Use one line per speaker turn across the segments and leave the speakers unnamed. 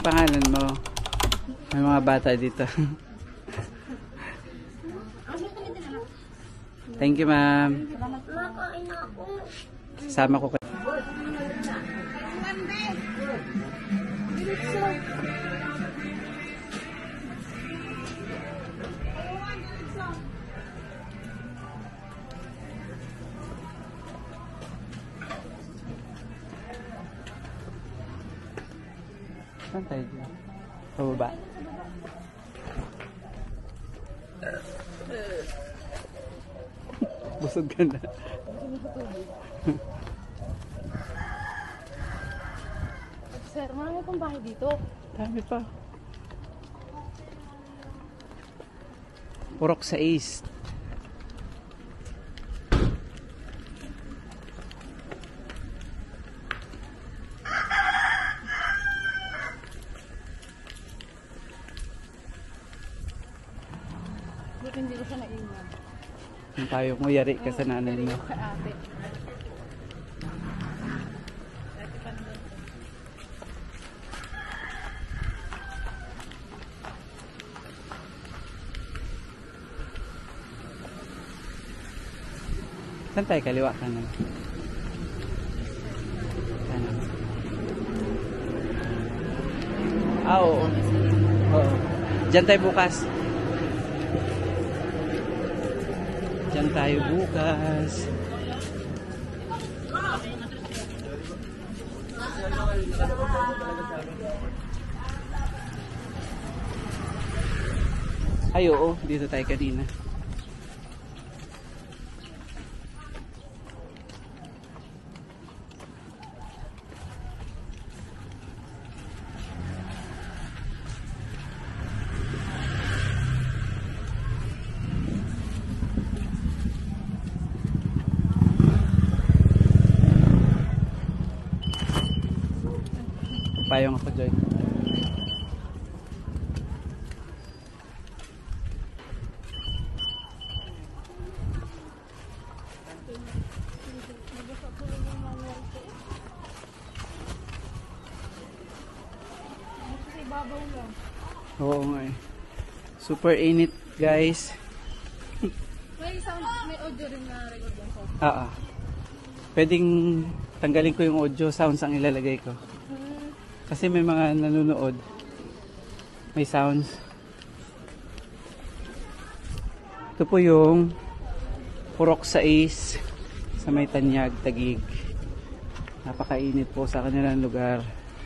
pangalan mo? May mga bata dito. Thank you, ma'am. Sasama ko kayo. Saan tayo dyan? Pababa. Busog ka na.
Sir, marami pang bahay dito.
Dami pa. Purok sa East.
Buti hindi ko siya naiwan.
Yung tayo mo, yari ka sa nanay mo.
Sa ate.
Saan tayo? Kaliwa kanan. Kanan. Ah, oo. Oo. Diyan tayo bukas. Diyan tayo bukas. Ay, oo. Dito tayo kanina. Payong ako, Joy. Oo nga eh. Super init, guys.
May sound, may audio rin na record yung phone.
Pwedeng tanggalin ko yung audio sounds ang ilalagay ko. Kasi may mga nanonood. May sounds. Ito po yung Purok sa East sa may Tanyag, Taguig. Napakainit po sa kanilang lugar.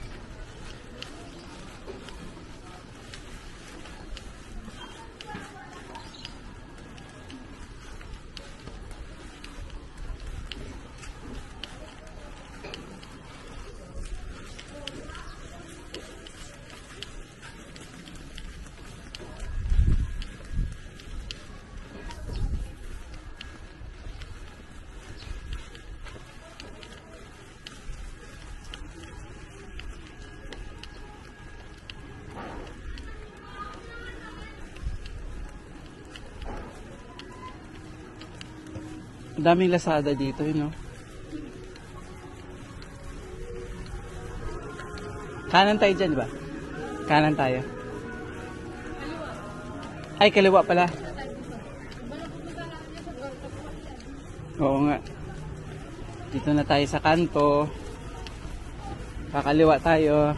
Ang daming Lazada dito, you know. Kanan tayo dyan, di ba? Kanan tayo. Ay, kaliwa pala. Oo nga. Dito na tayo sa kanto. Kakaliwa tayo.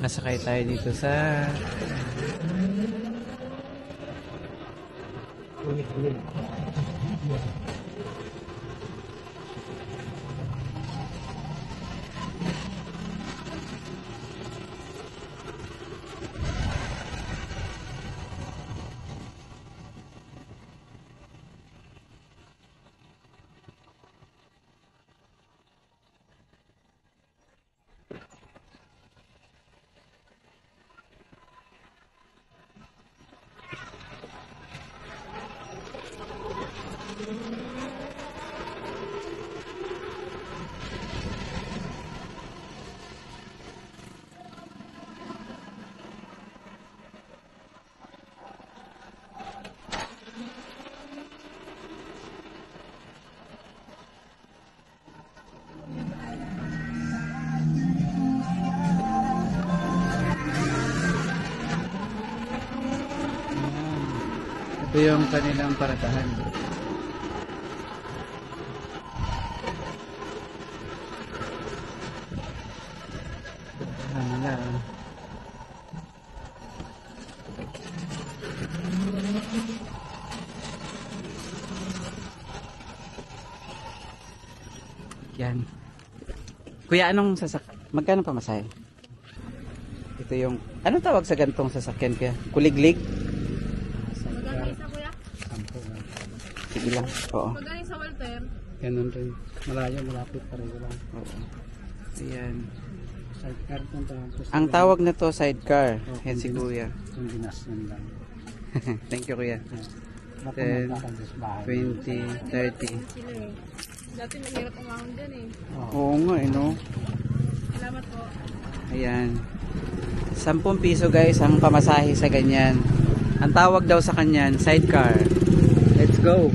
Nakasakay tayo dito sa ito yung kanilang paradahan. Hala. Yan. Kuya, anong magkano pamasahe? Ito yung, anong tawag sa gantong sasakyan kaya? Kuliglig?
Magkano isa, kuya?
Sige lang. Oo.
Magkano sa Walter?
Ganun rin. Malayo, malapit pa rin lang.
Oo. Ayan.
Sidecar kung tapos.
Ang tawag na to sidecar.
Oh,
Yan si kuya.
Yung dinas yun lang.
Thank you kuya.
Napunta ka sa bahay.
20, 30.
Sila eh. Dati mahirap umahon dyan eh.
Oo nga no.
Salamat po.
Ayan. 10 piso guys ang pamasahe sa ganyan. Ang tawag daw sa kanyan, sidecar. Let's go.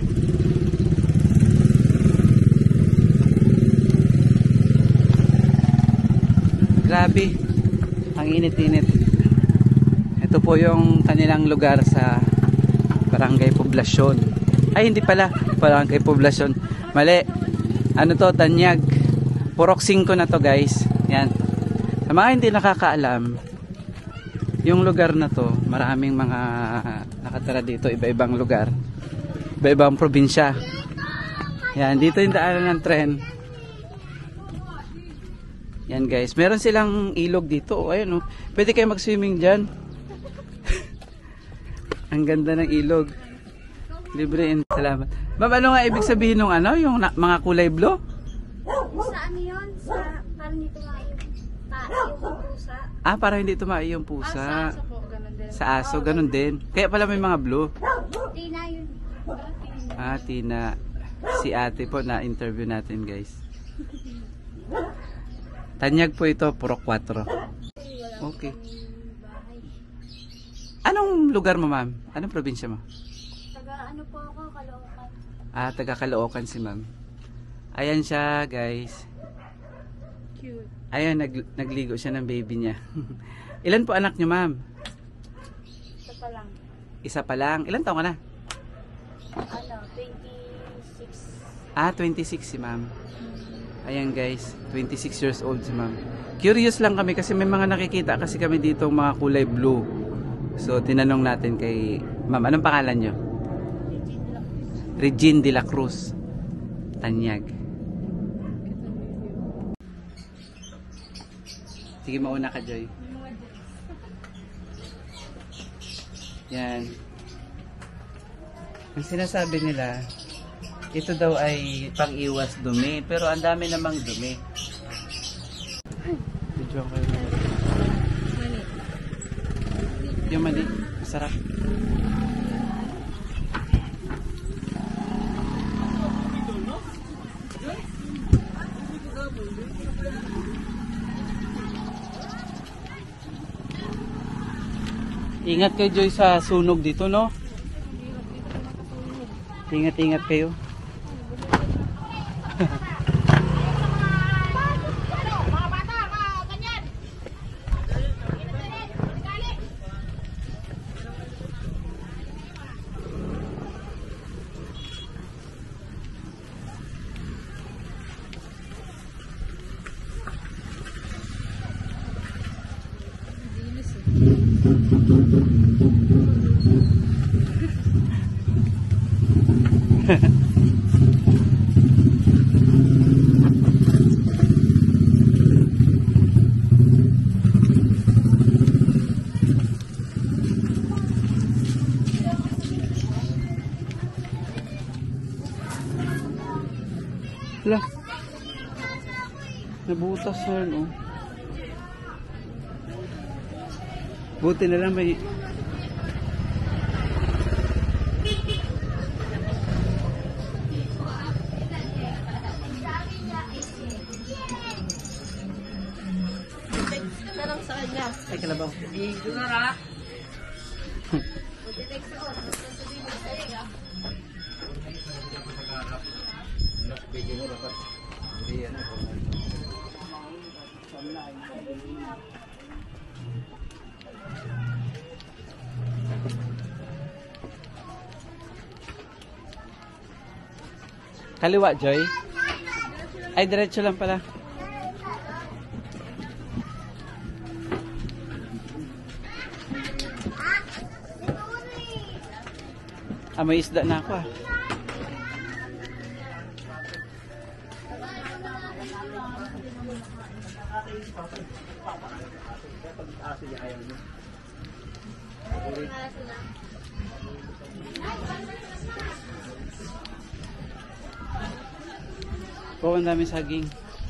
Grabe. Ang init-init. Ito po yung kanilang lugar sa Barangay Poblasyon. Ay, hindi pala. Barangay Poblasyon. Mali. Ano to? Tanyag. Purok 5 na to guys. Yan. Sa mga hindi nakakaalam, yung lugar na to, maraming mga nakatira dito, iba-ibang lugar. Iba-ibang probinsya. Yan. Dito yung daanan ng tren. Yan guys. Meron silang ilog dito. O, ayun o. Pwede kayo mag-swimming dyan. Ang ganda ng ilog. Libre and salamat. Ma'am, ano nga ibig sabihin ng ano? Yung mga kulay blue?
Sa ano yun? Sa, parang dito nga yung pusa.
Ah, para hindi tumae yung pusa.
Sa po, ganun din.
Sa aso, ganun din. Kaya pala may mga blue.
Tina yun.
Ah, Tina. Si ate po na interview natin guys. Tanyag po ito, Purok 4. Okay. Anong lugar mo ma'am? Anong probinsya mo?
Taga ano po ako, Caloocan.
Ah, taga Caloocan si ma'am. Ayan siya guys.
Cute.
Ayan, nagligo siya ng baby niya. Ilan po anak niyo ma'am?
Ito pa lang.
Isa pa lang. Ilan taon ka na?
Ano, 26.
Ah, 26 si ma'am. Ayan guys, 26 years old si ma'am. Curious lang kami kasi may mga nakikita kasi kami dito mga kulay blue. So, tinanong natin kay ma'am, anong pangalan nyo? Regine de la Cruz. Tanyag. Sige, mauna ka, Joy. Yan. Ang sinasabi nila, ito daw ay pang-iwas dumi, pero ang dami namang dumi. Video kayo na.
Mani.
Yung mali, sarap. Ingat kayo Joy sa sunog dito, no? Ingat-ingat kayo. Wala. Nabutas na rin, oh. Buti na lang may...
Sarang sa kanya.
Ay, kalabaw.
Dito na ra.
Kaliwa, Joy? Ay, diretso lang pala. Ah, may isda na ako, ah. Oo, ang dami saging.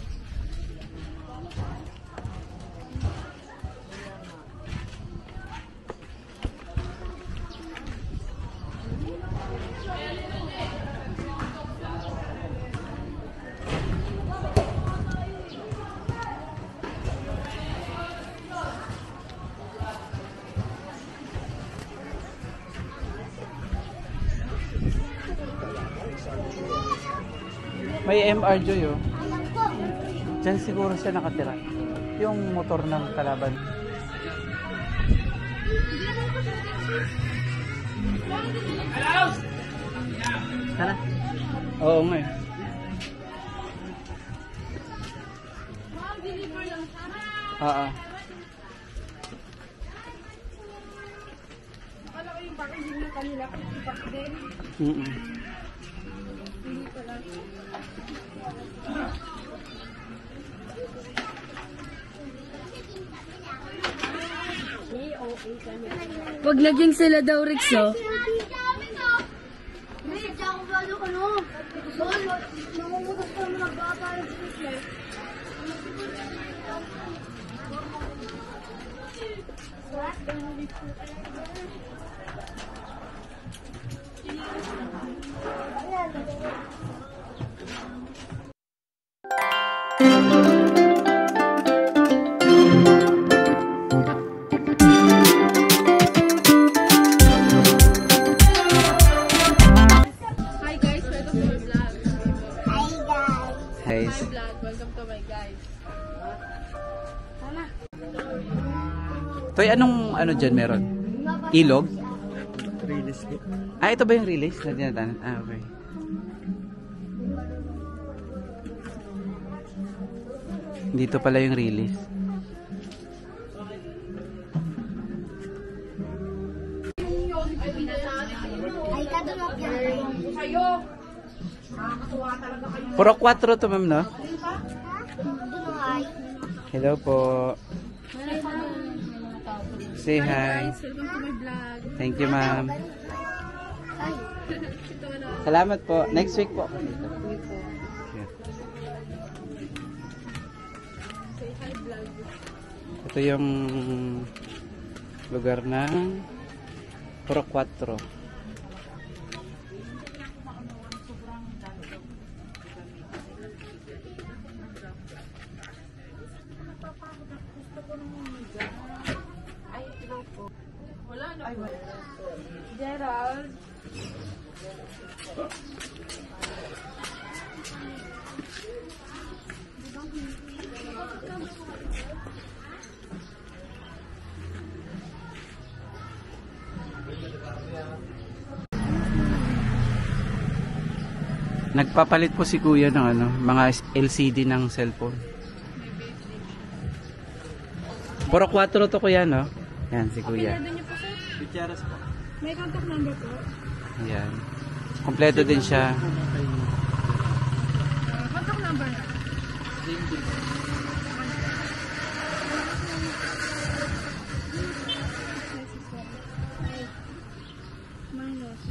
May MR Joy, oh. Diyan siguro siya nakatira. Yung motor ng kalaban. Tara. Oo nga, eh. Oo.
Akala ko yung packaging na kanila. Ipak din. Hindi pala. Pag naging sila daw, Rixo. Hi guys, welcome to my vlog.
Guys.
Hi vlog, welcome to my guys.
Toy, anong ano dyan meron? Ilog?
Release ko.
Ah, ito ba yung release na tinatanan? Ah, okay. Dito pala yung release.
Ay, kadunok yan.
Puro 4 to, ma'am, no?
Dunungay.
Hello po. Say hi.
Guys, welcome to my vlog.
Thank you, ma'am.
Ay,
Ito na.
Salamat po. Next week po.
Say hi vlog.
Ito yung lugar ng Puro 4.
Wala na. Gerald.
Nagpapalit po si Kuya ng ano, mga LCD ng cellphone. Puro 4 to, Kuya, no? Yan si Kuya.
Pinado niyo po
Kucharas po.
May contact number po.
Ayan. Kompleto din siya.
Contact number na. Minus.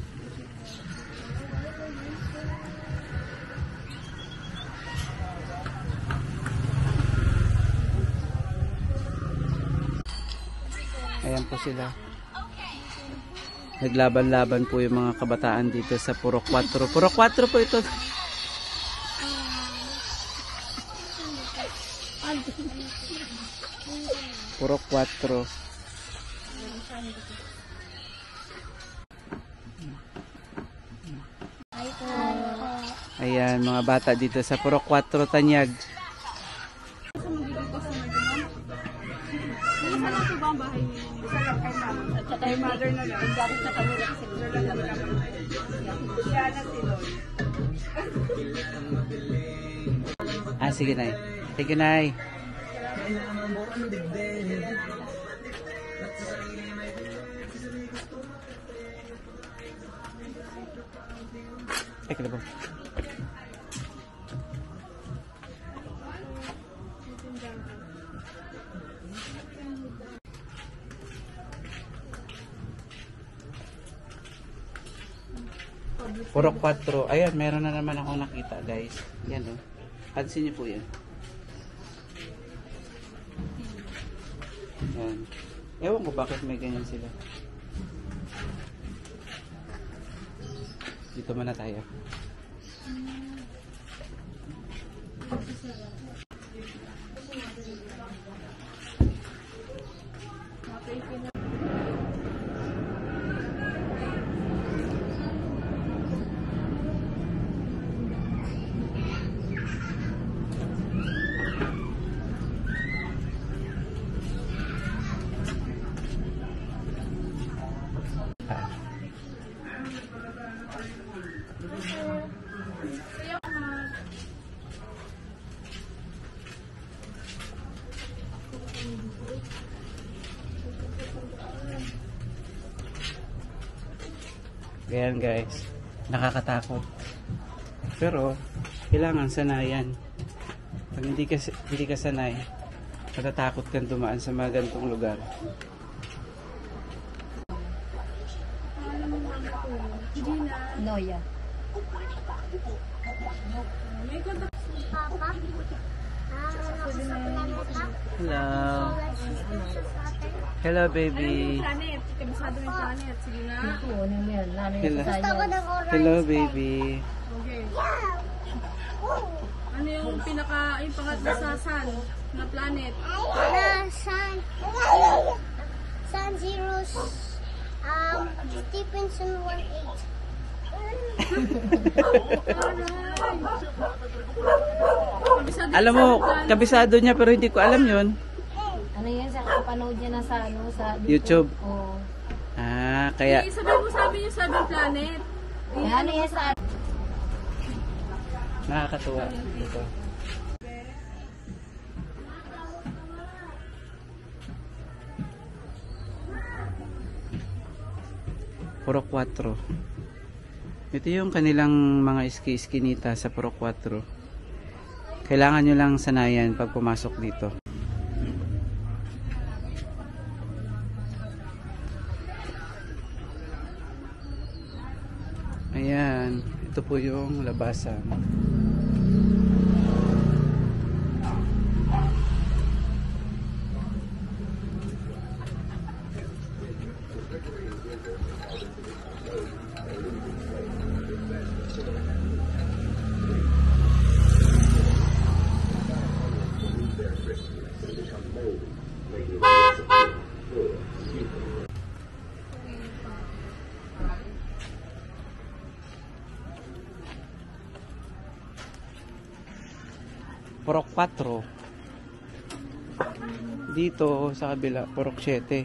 Ayan po sila. Naglaban-laban po yung mga kabataan dito sa Purok 4. Purok 4 po ito. Purok 4. Ayan, mga bata dito sa Purok 4 Tanyag.
Sa magiging customer ko, ma'am? Isa lang po ba ang bahay niyo? Isa lang kay ma'am. At saka yung mother na lang. Dari sa kanila kasi nila lang siya na si Lord.
Ah, sige, Nay. Thank you, Nay. Ay, kalabaw. Purok 4. Ayan, meron na naman ako nakita, guys. Yan, oh. Pansin niyo po yan. Yan. Ewan ko bakit may ganyan sila. Dito muna tayo. Ganyan, guys, nakakatakot, pero kailangan sanayan. Pag hindi ka sanay, matatakot kang dumaan sa mga ganitong lugar.
Noya.
May contact.
Papa.
Hello. Hello, baby.
Planet. Kabisado ng planet. Sige na.
Ito, ano yan?
Hello.
Gusto ko ng orange.
Hello, baby.
Okay. Ano yung yung pangatlo sa sun na planet?
Na San Zeros Stephenson 1-8.
Kabisado
Alam mo, kabisado niya pero hindi ko alam yun.
Ano yan? Sa kapanood niya na sa ano? Sa
YouTube.
Oo.
Ah, kaya
sabi niyo 7 planet.
Ano yan sa
nakakatuwa dito. Purok 4. Ito yung kanilang mga iski-iskinita sa Purok 4. Kailangan nyo lang sanayan pag pumasok dito. Ayan, ito po yung labasan. Purok 4. Dito sa kabila, Purok 7.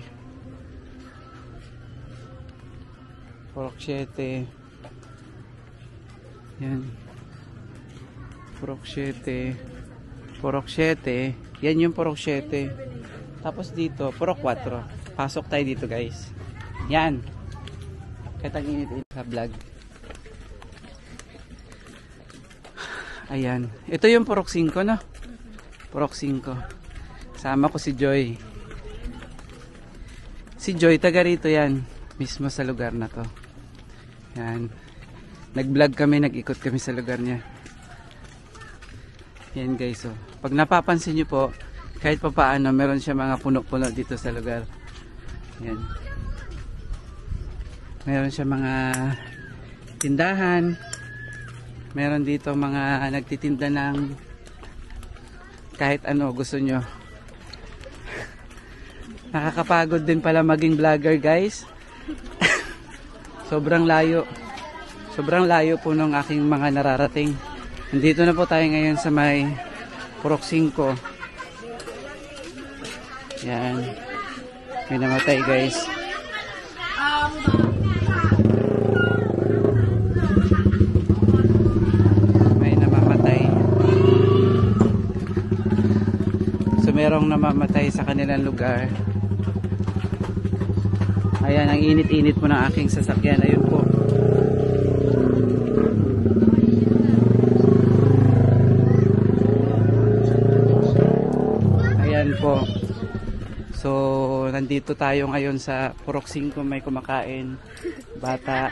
Purok 7. Yan. Purok 7. Purok 7. Yan yung Purok 7. Tapos dito, Purok 4. Pasok tayo dito, guys. Yan. Kahit ang init sa vlog. Ayan. Ito yung Purok 5, no? Purok 5. Sama ko si Joy. Si Joy, taga rito yan. Mismo sa lugar na to. Yan. Nag-vlog kami, nag-ikot kami sa lugar niya. Yan guys, oh. Pag napapansin nyo po, kahit pa paano, meron siya mga puno-puno dito sa lugar. Yan. Meron siya mga tindahan. Meron dito mga nagtitinda ng kahit ano gusto nyo. Nakakapagod din pala maging vlogger guys. Sobrang layo. Sobrang layo po ng aking mga nararating. Nandito na po tayo ngayon sa may Purok 5. Yan. May namatay guys. May namamatay. So merong namamatay sa kanilang lugar. Ayan, ang init-init po ng aking sasakyan. Ayun po. Ayan po. So, nandito tayo ngayon sa Purok 5, may kumakain. Bata.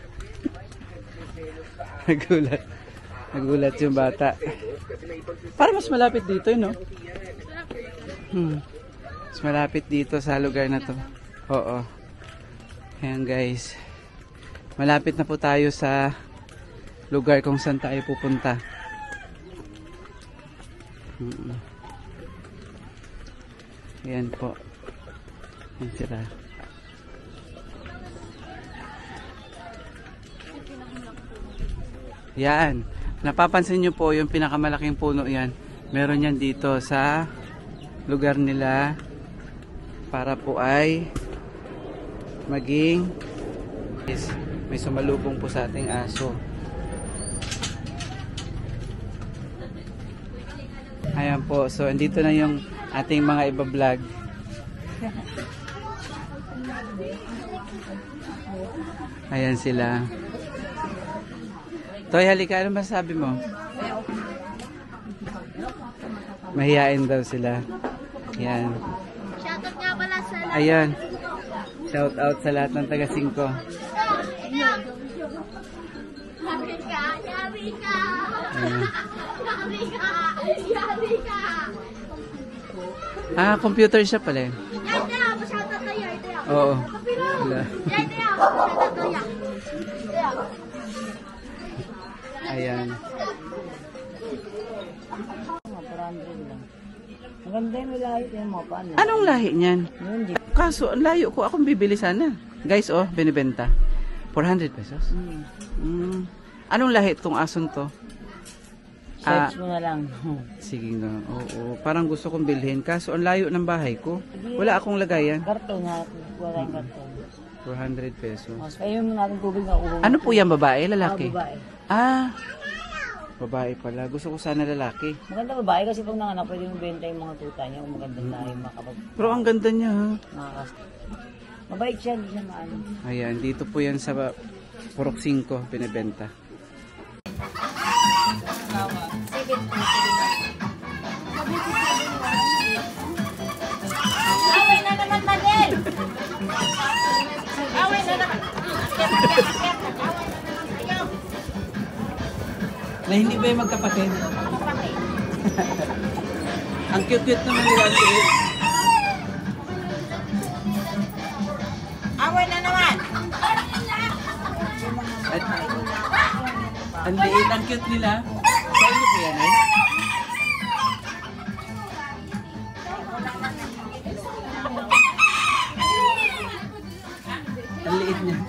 Nagulat. Nagulat yung bata. Para mas malapit dito, no? Mas malapit dito sa lugar na to. Oo. Ayan guys. Malapit na po tayo sa lugar kung saan tayo pupunta. Ayan po. Ayan sila. Yan. Napapansin nyo po yung pinakamalaking puno yan. Meron yan dito sa lugar nila para po ay maging may sumalubong po sa ating aso. Ayan po. So, andito na yung ating mga iba-vlog. Ayan sila. Toy, halika. Ano masasabi mo? Mahihain daw sila. Ayan.
Shoutout nga pala sa
Ayan. Shout out sa lahat ng taga 5.
Yabi ka! Yabi ka!
Ayan.
Yabi ka! Yabi ka!
Ah, computer siya pala.
Yan tayo! Shoutout tayo! Ito yan!
Oo. Wala.
Yan tayo! Shoutout tayo!
Ayan.
Maganda yung lahi yung mga paano.
Anong lahi niyan?
Yun, di.
Kaso, ang layo ko. Akong bibili sana. Guys, oh, binibenta. 400 pesos. Anong lahi itong ason to?
Search mo na lang.
Sige nga. Oo. Parang gusto kong bilhin. Kaso, ang layo ng bahay ko. Wala akong lagayan.
Karton ha. Wala yung karton.
400 pesos.
Mas ayun yung ating tubig na uho.
Ano po yan, babae? Lalaki?
Babae.
Ah, babae pala. Gusto ko sana lalaki.
Maganda babae kasi pag nanganak pwede mong benta yung mga tuta niya kung maganda tayo makapag...
Pero ang ganda niya, ha?
Makakas... Mabait siya, hindi siya maano.
Ayan, dito po yan sa Purok 5, binibenta.
Away na naman, Madel! Away na naman!
Na hindi ba yung magkapatid? Ang cute-cute naman nila.
Away na naman!
At, ang liit, ang cute nila. Sa inyo po yan, eh? Ang liit niya.